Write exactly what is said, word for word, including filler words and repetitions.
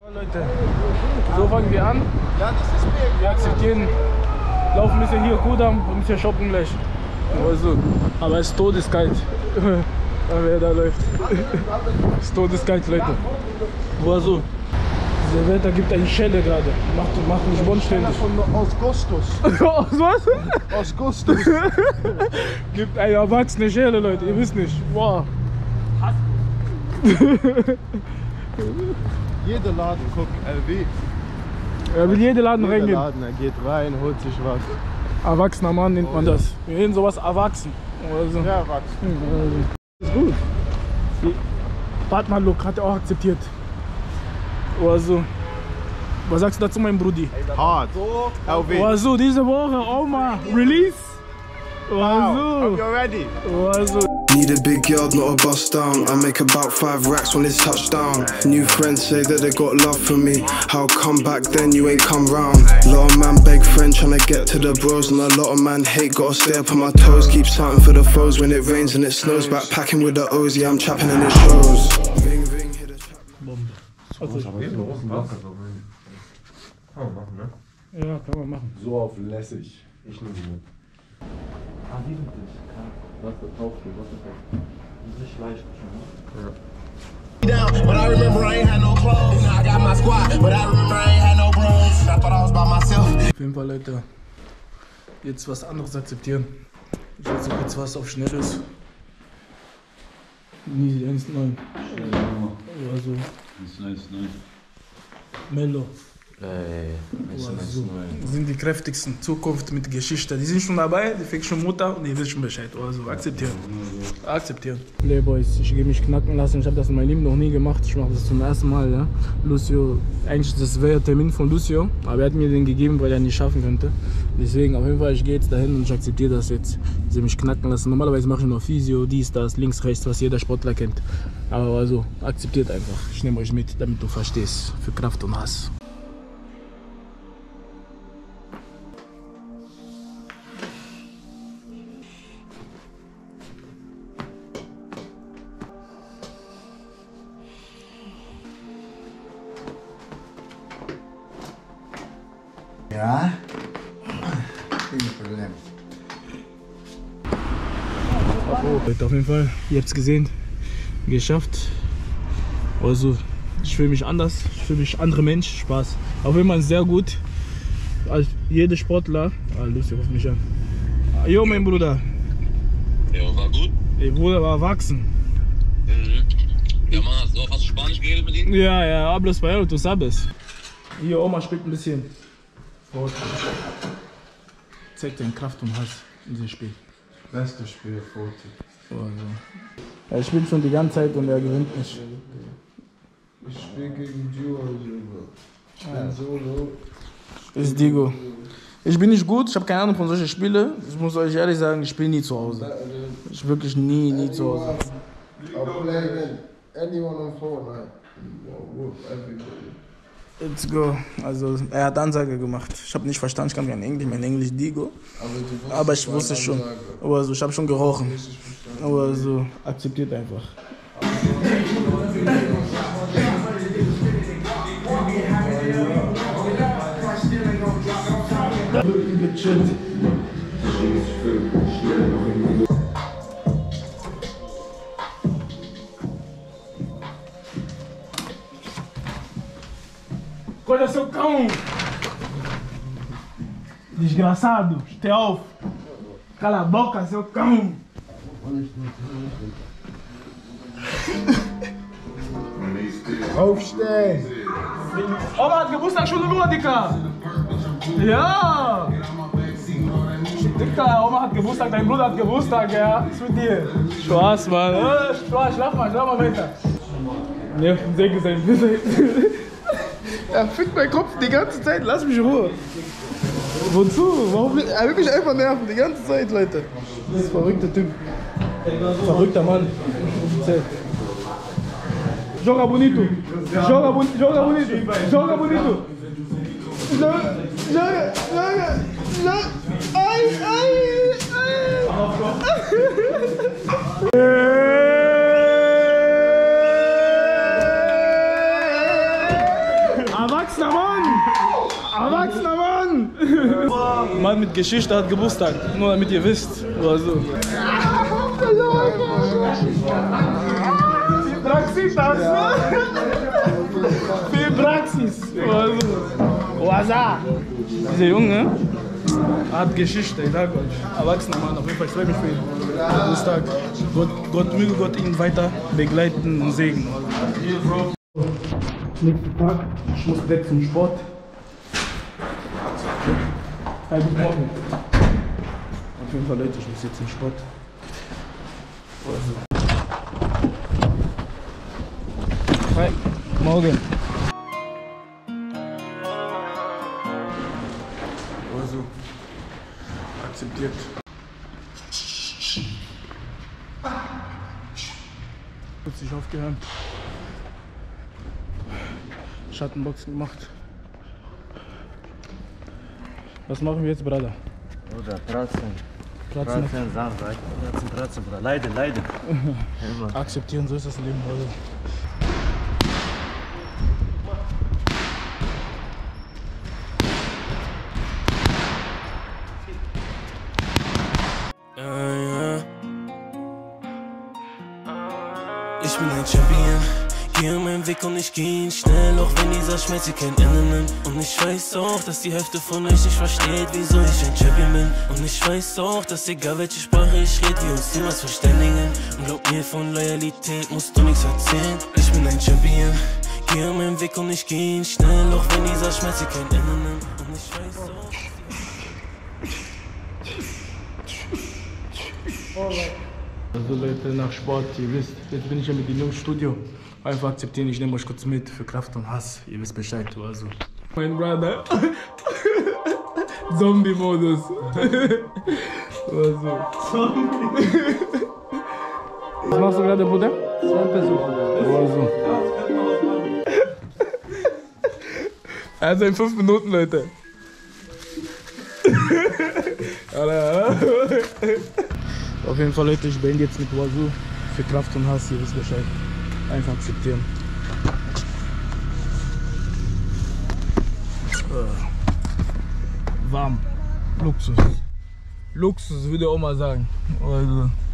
Leute, so fangen wir an. Wir akzeptieren, laufen ein bisschen hier Kudam und ein bisschen shoppen gleich. Also, aber es ist todeskalt, wer da läuft. Es ist todeskalt, Leute. Also, dieser Wetter gibt eine Schelle gerade. Macht, macht mich bodenständig. Aus Gustus. Aus was? Aus Gustus. Gibt eine erwachsene Schelle, Leute. Ihr wisst nicht. Wow. Jeder Laden, guck, L W. Er will jeden Laden Jeder reingehen. Laden, er geht rein, holt sich was. Erwachsener Mann nennt man das. Wir nennen sowas erwachsen. Also, Ja, erwachsen. ist gut. Die Partnerlook hat er auch akzeptiert. Also, was sagst du dazu, mein Brudi? Hart. L W. Also, diese Woche auch mal Release. Wow. Also, You're ready. also. Need a big yard, not a bust down. I make about five racks when it's touchdown. New friends say that they got love for me. How come back then you ain't come round? Lot of man beg friend tryna get to the bros, and a lot of man hate, gotta stay up on my toes. Keep shouting for the foes when it rains and it snows. Backpacking with the O's, yeah, I'm trapping and it shows. Ring, ring, hit a trap. Bombe. Also, Kann man machen, ne? ja, kann man machen. So auf lässig. Ich nehme die mit. Ah, die sind das. Was verkauft du? Was verkauft du? Das ist nicht leicht schon, ne? Down, but I remember I ain't had no clothes. Now I got my squad, but I remember I ain't had no bros. I thought I was by myself. Auf jeden Fall, Leute, jetzt was anderes akzeptieren. Ich setze jetzt was auf Schnelles. Nie eins neun. Also, eins neun. Mello. Ey, Also, sind die kräftigsten. Zukunft mit Geschichte. Die sind schon dabei, die fick schon Mutter und die wissen schon Bescheid. Also akzeptieren. Akzeptieren. Playboys, ich gehe mich knacken lassen. Ich habe das in meinem Leben noch nie gemacht. Ich mache das zum ersten Mal. Ja. Lucio, eigentlich das wäre der Termin von Lucio, aber er hat mir den gegeben, weil er nicht schaffen könnte. Deswegen auf jeden Fall, ich gehe jetzt dahin und ich akzeptiere das jetzt. Sie mich knacken lassen. Normalerweise mache ich nur Physio, dies, das, links, rechts, was jeder Sportler kennt. Aber also, akzeptiert einfach. Ich nehme euch mit, damit du verstehst. Für Kraft und Hass. Ja? Kein Problem. Leute, auf jeden Fall, ihr habt es gesehen, geschafft. Also, ich fühle mich anders, ich fühle mich anderer Mensch, Spaß. Auf jeden Fall sehr gut, als jeder Sportler. Ah, Lucy ruft mich an. Jo, mein Bruder. Ja, war gut. Ey, Bruder war erwachsen. Mhm. Ja, Mann, hast du auch, hast du Spanisch geredet mit ihm? Ja, ja, hablo español, du sabes. Hier, Oma spielt ein bisschen. Zeigt den Kraft und Hass in diesem Spiel. Bestes Spiel, Foto. Also. Er spielt schon die ganze Zeit und er gewinnt nicht. Ich spiele gegen Duo, Junge. Ich bin solo. Ist Digo. Ich bin nicht gut, ich habe keine Ahnung von solchen Spielen. Ich muss euch ehrlich sagen, ich spiele nie zu Hause. Ich wirklich nie, nie zu Hause. I'll play again. Anyone on Fortnite. Whoop everybody. Let's go. Also, er hat Ansage gemacht. Ich habe nicht verstanden, ich kann kein Englisch, mein Englisch Digo. Aber, Aber ich wusste schon. Also, ich habe schon gerochen. Also, akzeptiert einfach. Gechillt. Olha seu cão! Desgraçado, stealth! Cala a boca, seu cão! Aufstehen! Oma hat Geburtstag schon nur, Dicker! Ja! Dicker, Oma hat Geburtstag, dein Bruder hat Geburtstag, ja? Was ist mit dir? Spaß, Mann! Äh, Spaß, schlaf mal, schlaf mal weiter! Ja, Säge sein, bitte! Er fickt meinen Kopf die ganze Zeit, lass mich in Ruhe. Wozu? Warum? Er will mich einfach nerven, die ganze Zeit, Leute. Das ist ein verrückter Typ. Verrückter Mann. Offiziell. Joga bonito. Joga, bon joga bonito. Joga bonito. Joga, joga, joga, joga. Ai, ai, ai. Erwachsener Mann! Erwachsener Mann! Mann mit Geschichte hat Geburtstag, nur damit ihr wisst. Also. Viel Praxis hast du? Viel Praxis. Also. Waza. Dieser Junge hat Geschichte, ich sag euch. Erwachsener Mann, auf jeden Fall, ich freue mich für ihn. Geburtstag. Gott, Gott möge Gott ihn weiter begleiten und segnen. Nächster Tag, ich muss direkt zum Sport. Hi, guten Morgen. Auf jeden Fall, Leute, ich muss jetzt zum Sport. Also. Hi, morgen. Also, akzeptiert. Hat sich aufgewärmt. Schattenboxen gemacht. Was machen wir jetzt, Bruder? Bruder, Pratzen. Pratzen. Pratzen, Sand, Pratzen, Pratzen, Bruder. Leiden, leiden. Akzeptieren, so ist das Leben, also. Ich bin ein Champion, gehe meinen Weg und ich geh ihn schnell, auch wenn dieser Schmerz hier kein Ende nimmt. Und ich weiß auch, dass die Hälfte von euch nicht versteht, wieso ich ein Champion bin. Und ich weiß auch, dass egal welche Sprache ich rede, wir uns niemals verständigen. Und glaub mir, von Loyalität musst du nichts erzählen. Ich bin ein Champion, gehe meinen Weg und ich geh ihn schnell, auch wenn dieser Schmerz hier kein Ende nimmt. Und ich weiß auch, Also Leute, nach Sport, ihr wisst, jetzt bin ich ja mit dem Jungs Studio. Einfach akzeptieren, ich nehme euch kurz mit für Kraft und Hass. Ihr wisst Bescheid, also. Mein Bruder. Zombie-Modus. Also. Zombie. Was machst du gerade, Bruder? Also. Also in fünf Minuten, Leute. Auf jeden Fall, Leute, ich beende jetzt mit Wazoo für Kraft und Hass, ihr wisst Bescheid. Einfach akzeptieren. Warm. Luxus. Luxus würde ich auch mal sagen. Also.